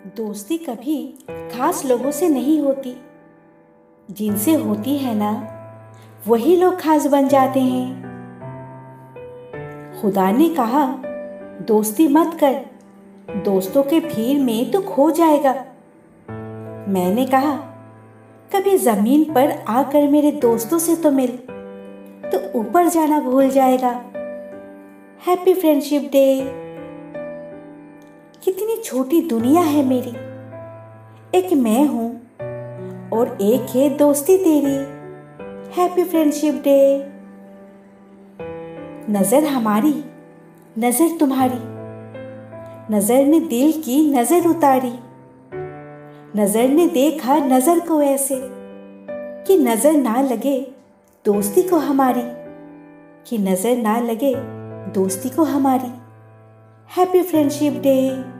दोस्ती कभी खास लोगों से नहीं होती। जिनसे होती है ना, वही लोग खास बन जाते हैं। खुदा ने कहा, दोस्ती मत कर, दोस्तों के भीड़ में तो खो जाएगा। मैंने कहा, कभी जमीन पर आकर मेरे दोस्तों से तो मिल, तो ऊपर जाना भूल जाएगा। Happy friendship day. कितनी छोटी दुनिया है मेरी, एक मैं हूं और एक है दोस्ती तेरी। Happy friendship day. नजर हमारी, नजर तुम्हारी, नजर ने दिल की नजर उतारी। नजर ने देखा नजर को ऐसे कि नजर ना लगे दोस्ती को हमारी, कि नजर ना लगे दोस्ती को हमारी। Happy friendship day.